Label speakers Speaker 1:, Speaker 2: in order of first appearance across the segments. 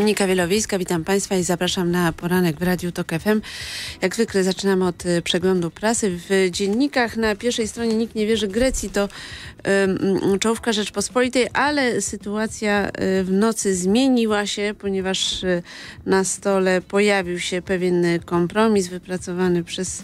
Speaker 1: Monika Wielowiejska, witam Państwa i zapraszam na poranek w Radiu Tok FM. Jak zwykle zaczynamy od przeglądu prasy. W dziennikach na pierwszej stronie nikt nie wierzy Grecji, to czołówka Rzeczpospolitej, ale sytuacja w nocy zmieniła się, ponieważ na stole pojawił się pewien kompromis wypracowany przez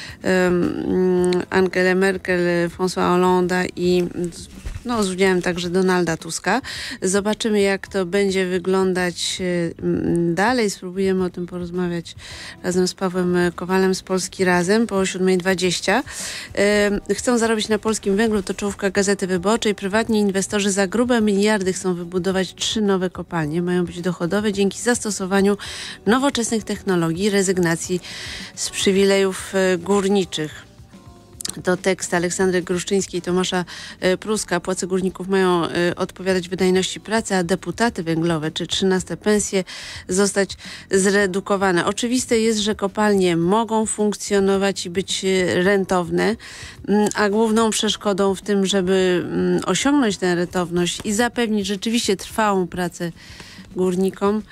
Speaker 1: Angelę Merkel, François Hollande i z udziałem także Donalda Tuska. Zobaczymy, jak to będzie wyglądać dalej. Spróbujemy o tym porozmawiać razem z Pawłem Kowalem z Polski Razem po 7:20. Chcą zarobić na polskim węglu, to czołówka Gazety Wyborczej. Prywatni inwestorzy za grube miliardy chcą wybudować 3 nowe kopalnie. Mają być dochodowe dzięki zastosowaniu nowoczesnych technologii, rezygnacji z przywilejów górniczych. To tekst Aleksandry Gruszczyńskiej i Tomasza Pruska. Płace górników mają odpowiadać wydajności pracy, a deputaty węglowe czy 13 pensje zostać zredukowane. Oczywiste jest, że kopalnie mogą funkcjonować i być rentowne, a główną przeszkodą w tym, żeby osiągnąć tę rentowność i zapewnić rzeczywiście trwałą pracę górnikom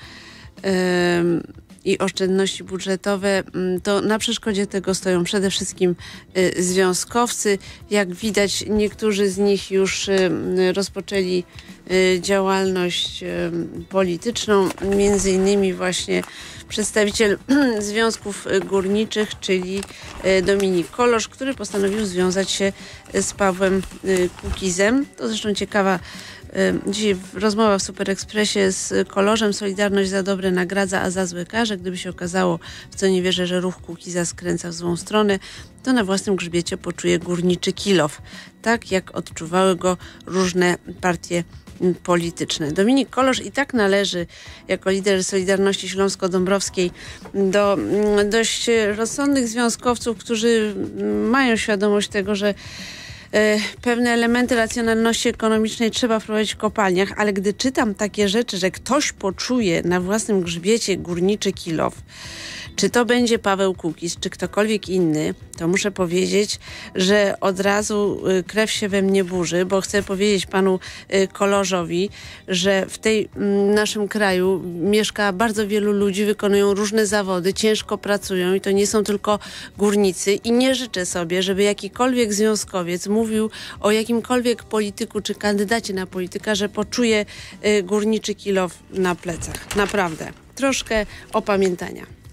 Speaker 1: i oszczędności budżetowe, to na przeszkodzie tego stoją przede wszystkim związkowcy. Jak widać, niektórzy z nich już rozpoczęli działalność polityczną, między innymi właśnie przedstawiciel związków górniczych, czyli Dominik Kolosz, który postanowił związać się z Pawłem Kukizem. To zresztą ciekawa dzisiaj rozmowa w Super Expressie z Koloszem. Solidarność za dobre nagradza, a za złe karze. Gdyby się okazało, w co nie wierzę, że ruch Kukiza skręca w złą stronę, to na własnym grzbiecie poczuje górniczy kilof. Tak jak odczuwały go różne partie polityczne. Dominik Kolosz i tak należy jako lider Solidarności Śląsko-Dąbrowskiej do dość rozsądnych związkowców, którzy mają świadomość tego, że pewne elementy racjonalności ekonomicznej trzeba wprowadzić w kopalniach, ale gdy czytam takie rzeczy, że ktoś poczuje na własnym grzbiecie górniczy kilof, czy to będzie Paweł Kukiz, czy ktokolwiek inny, to muszę powiedzieć, że od razu krew się we mnie burzy, bo chcę powiedzieć panu Kolorzowi, że w tej naszym kraju mieszka bardzo wielu ludzi, wykonują różne zawody, ciężko pracują i to nie są tylko górnicy i nie życzę sobie, żeby jakikolwiek związkowiec mówił o jakimkolwiek polityku czy kandydacie na polityka, że poczuje górniczy kilof na plecach. Naprawdę. Troszkę opamiętania.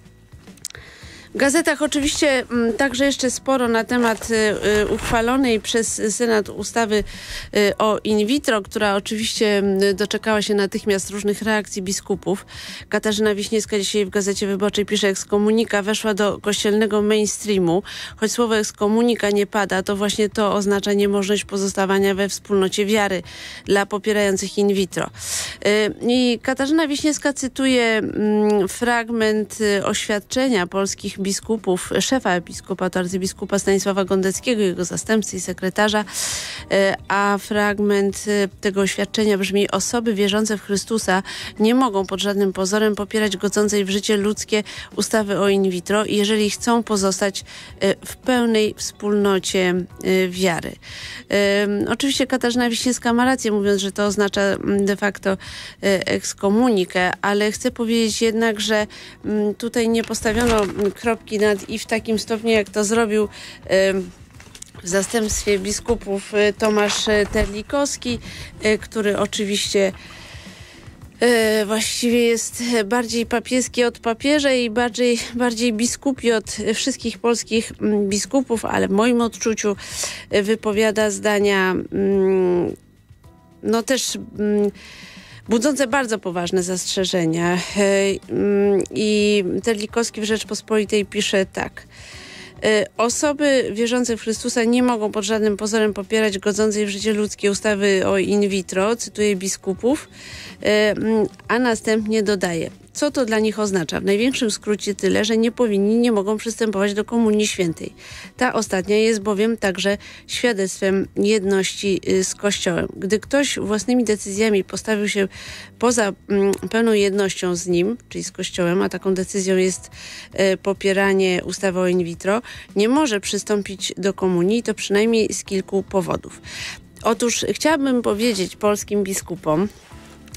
Speaker 1: W gazetach oczywiście także jeszcze sporo na temat uchwalonej przez Senat ustawy o in vitro, która oczywiście doczekała się natychmiast różnych reakcji biskupów. Katarzyna Wiśniewska dzisiaj w Gazecie Wyborczej pisze: ekskomunika weszła do kościelnego mainstreamu. Choć słowo ekskomunika nie pada, to właśnie to oznacza niemożność pozostawania we wspólnocie wiary dla popierających in vitro. I Katarzyna Wiśniewska cytuje fragment oświadczenia polskich biskupów, szefa episkopatu, arcybiskupa Stanisława Gondeckiego, jego zastępcy i sekretarza, a fragment tego oświadczenia brzmi: osoby wierzące w Chrystusa nie mogą pod żadnym pozorem popierać godzącej w życie ludzkie ustawy o in vitro, jeżeli chcą pozostać w pełnej wspólnocie wiary. Oczywiście Katarzyna Wiśniewska ma rację, mówiąc, że to oznacza de facto ekskomunikę, ale chcę powiedzieć jednak, że tutaj nie postawiono kropki nad i w takim stopniu, jak to zrobił w zastępstwie biskupów Tomasz Terlikowski, który oczywiście właściwie jest bardziej papieski od papieża i bardziej biskupi od wszystkich polskich biskupów, ale w moim odczuciu wypowiada zdania też budzące bardzo poważne zastrzeżenia. I Terlikowski w Rzeczpospolitej pisze tak: osoby wierzące w Chrystusa nie mogą pod żadnym pozorem popierać godzącej w życie ludzkie ustawy o in vitro, cytuję biskupów, a następnie dodaje: co to dla nich oznacza? W największym skrócie tyle, że nie mogą przystępować do Komunii Świętej. Ta ostatnia jest bowiem także świadectwem jedności z Kościołem. Gdy ktoś własnymi decyzjami postawił się poza pełną jednością z nim, czyli z Kościołem, a taką decyzją jest popieranie ustawy o in vitro, nie może przystąpić do komunii, to przynajmniej z kilku powodów. Otóż chciałabym powiedzieć polskim biskupom,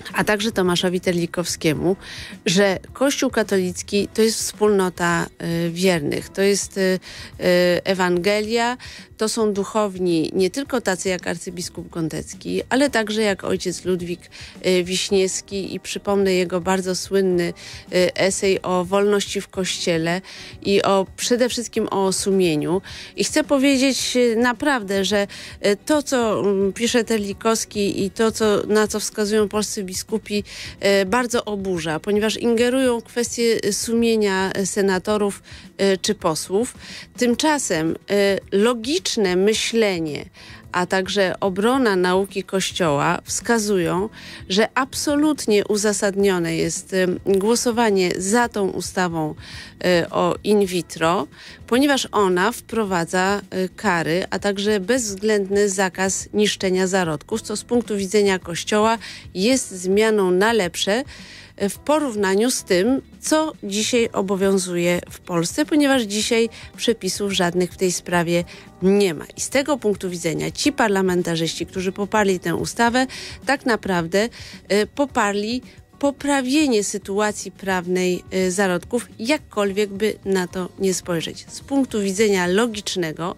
Speaker 1: a także Tomaszowi Terlikowskiemu, że Kościół katolicki to jest wspólnota wiernych, to jest Ewangelia, to są duchowni nie tylko tacy jak arcybiskup Gondecki, ale także jak ojciec Ludwik Wiśniewski i przypomnę jego bardzo słynny esej o wolności w Kościele i przede wszystkim o sumieniu. I chcę powiedzieć naprawdę, że to, co pisze Terlikowski i to, na co wskazują polscy biskupi, bardzo oburza, ponieważ ingerują w kwestie sumienia senatorów czy posłów. Tymczasem logiczne myślenie, a także obrona nauki Kościoła wskazują, że absolutnie uzasadnione jest głosowanie za tą ustawą o in vitro, ponieważ ona wprowadza kary, a także bezwzględny zakaz niszczenia zarodków, co z punktu widzenia Kościoła jest zmianą na lepsze w porównaniu z tym, co dzisiaj obowiązuje w Polsce, ponieważ dzisiaj przepisów żadnych w tej sprawie nie ma. I z tego punktu widzenia ci parlamentarzyści, którzy poparli tę ustawę, tak naprawdę poparli poprawienie sytuacji prawnej zarodków, jakkolwiek by na to nie spojrzeć. Z punktu widzenia logicznego,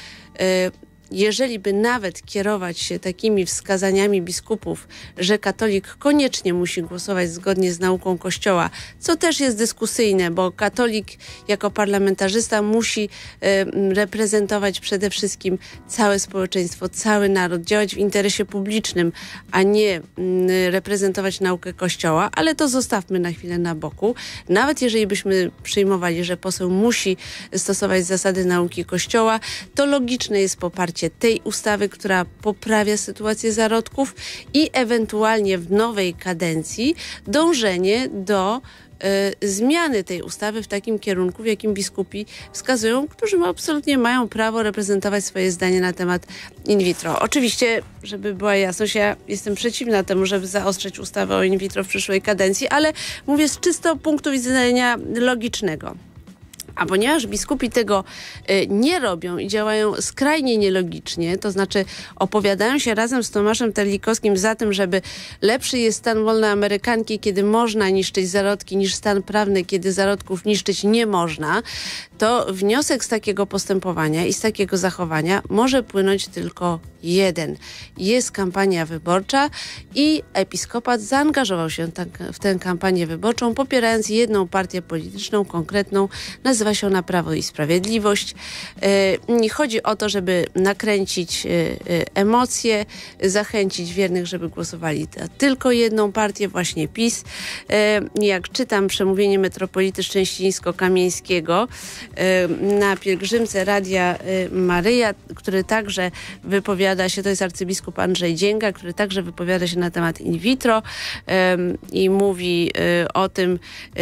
Speaker 1: jeżeli by nawet kierować się takimi wskazaniami biskupów, że katolik koniecznie musi głosować zgodnie z nauką Kościoła, co też jest dyskusyjne, bo katolik jako parlamentarzysta musi reprezentować przede wszystkim całe społeczeństwo, cały naród, działać w interesie publicznym, a nie reprezentować naukę Kościoła, ale to zostawmy na chwilę na boku. Nawet jeżeli byśmy przyjmowali, że poseł musi stosować zasady nauki Kościoła, to logiczne jest poparcie tej ustawy, która poprawia sytuację zarodków i ewentualnie w nowej kadencji dążenie do zmiany tej ustawy w takim kierunku, w jakim biskupi wskazują, którzy absolutnie mają prawo reprezentować swoje zdanie na temat in vitro. Oczywiście, żeby była jasność, ja jestem przeciwna temu, żeby zaostrzać ustawę o in vitro w przyszłej kadencji, ale mówię z czysto punktu widzenia logicznego. A ponieważ biskupi tego nie robią i działają skrajnie nielogicznie, to znaczy opowiadają się razem z Tomaszem Terlikowskim za tym, żeby lepszy jest stan wolny Amerykanki, kiedy można niszczyć zarodki, niż stan prawny, kiedy zarodków niszczyć nie można, to wniosek z takiego postępowania i z takiego zachowania może płynąć tylko jeden. Jest kampania wyborcza i episkopat zaangażował się w tę kampanię wyborczą, popierając jedną partię polityczną, konkretną, nazywa się ona Prawo i Sprawiedliwość. Chodzi o to, żeby nakręcić emocje, zachęcić wiernych, żeby głosowali na tylko jedną partię, właśnie PiS. Jak czytam przemówienie metropolity Szczęścińsko-Kamieńskiego na pielgrzymce Radia Maryja, który także wypowiada się, to jest arcybiskup Andrzej Dzięga, który także wypowiada się na temat in vitro i mówi o tym,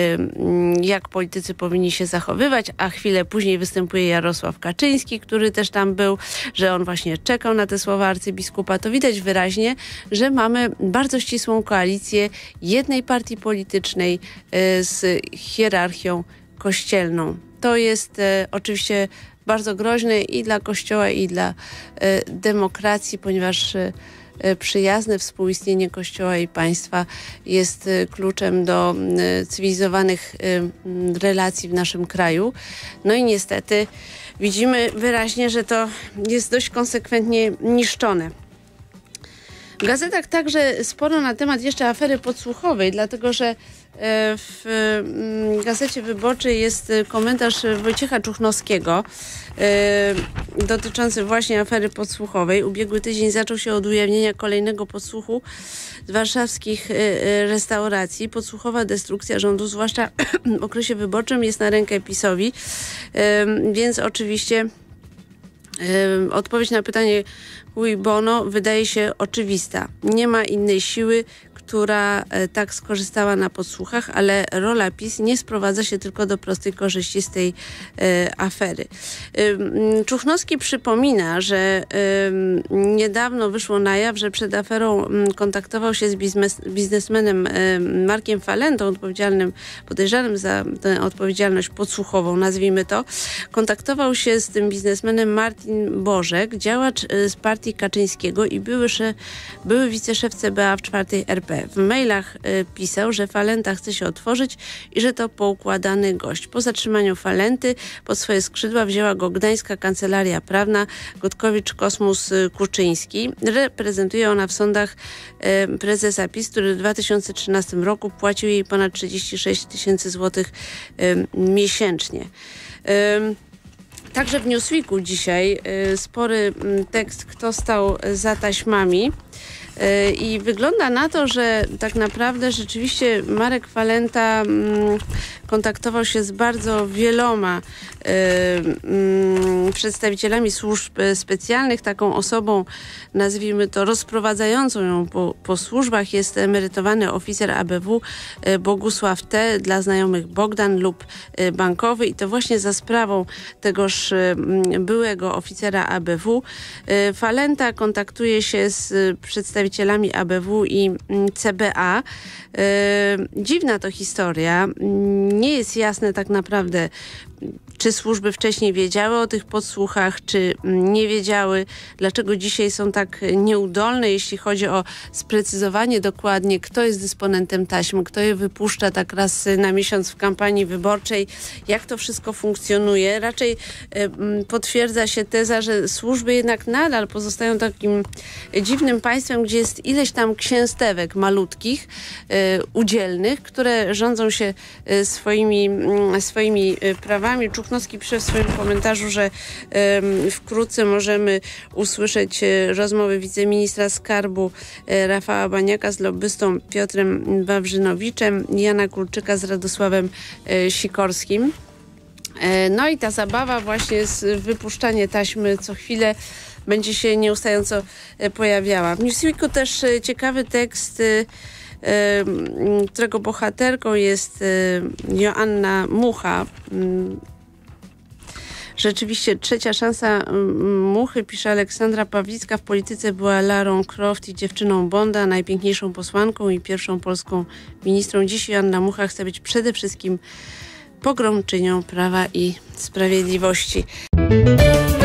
Speaker 1: jak politycy powinni się zachowywać, a chwilę później występuje Jarosław Kaczyński, który też tam był, że on właśnie czekał na te słowa arcybiskupa. To widać wyraźnie, że mamy bardzo ścisłą koalicję jednej partii politycznej z hierarchią kościelną. To jest oczywiście bardzo groźne i dla Kościoła, i dla demokracji, ponieważ przyjazne współistnienie Kościoła i państwa jest kluczem do cywilizowanych relacji w naszym kraju. No i niestety widzimy wyraźnie, że to jest dość konsekwentnie niszczone. W gazetach także sporo na temat jeszcze afery podsłuchowej, dlatego że w Gazecie Wyborczej jest komentarz Wojciecha Czuchnowskiego dotyczący właśnie afery podsłuchowej. Ubiegły tydzień zaczął się od ujawnienia kolejnego podsłuchu z warszawskich restauracji. Podsłuchowa destrukcja rządu, zwłaszcza w okresie wyborczym, jest na rękę PiS-owi, więc oczywiście odpowiedź na pytanie cui bono wydaje się oczywista. Nie ma innej siły, która tak skorzystała na podsłuchach, ale rola PiS nie sprowadza się tylko do prostej korzyści z tej afery. Czuchnowski przypomina, że niedawno wyszło na jaw, że przed aferą kontaktował się z biznesmenem Markiem Falentą, podejrzanym za tę odpowiedzialność podsłuchową, nazwijmy to. Kontaktował się z tym biznesmenem Martin Bożek, działacz z partii Kaczyńskiego i były wiceszef CBA w 4. RP. W mailach pisał, że Falenta chce się otworzyć i że to poukładany gość. Po zatrzymaniu Falenty pod swoje skrzydła wzięła go gdańska kancelaria prawna Gotkowicz-Kosmus-Kuczyński. Reprezentuje ona w sądach prezesa PiS, który w 2013 roku płacił jej ponad 36 000 złotych miesięcznie. Także w Newsweeku dzisiaj spory tekst, kto stał za taśmami. I wygląda na to, że tak naprawdę rzeczywiście Marek Falenta kontaktował się z bardzo wieloma przedstawicielami służb specjalnych. Taką osobą, nazwijmy to, rozprowadzającą ją po służbach jest emerytowany oficer ABW Bogusław T., dla znajomych Bogdan lub Bankowy, i to właśnie za sprawą tegoż byłego oficera ABW Falenta kontaktuje się z przedstawicielami ABW i CBA. Dziwna to historia. Nie jest jasne tak naprawdę, czy służby wcześniej wiedziały o tych podsłuchach, czy nie wiedziały, dlaczego dzisiaj są tak nieudolne, jeśli chodzi o sprecyzowanie dokładnie, kto jest dysponentem taśm, kto je wypuszcza tak raz na miesiąc w kampanii wyborczej, jak to wszystko funkcjonuje. Raczej potwierdza się teza, że służby jednak nadal pozostają takim dziwnym państwem, gdzie jest ileś tam księstewek malutkich, udzielnych, które rządzą się swoimi prawami. Czuknowski pisze w swoim komentarzu, że wkrótce możemy usłyszeć rozmowy wiceministra skarbu Rafała Baniaka z lobbystą Piotrem Wawrzynowiczem, Jana Kulczyka z Radosławem Sikorskim. No i ta zabawa właśnie z wypuszczaniem taśmy co chwilę będzie się nieustająco pojawiała. W Newsweeku też ciekawy tekst, którego bohaterką jest Joanna Mucha. Rzeczywiście trzecia szansa Muchy, pisze Aleksandra Pawlicka, w polityce była Larą Croft i dziewczyną Bonda, najpiękniejszą posłanką i pierwszą polską ministrą. Dziś Joanna Mucha chce być przede wszystkim pogromczynią Prawa i Sprawiedliwości.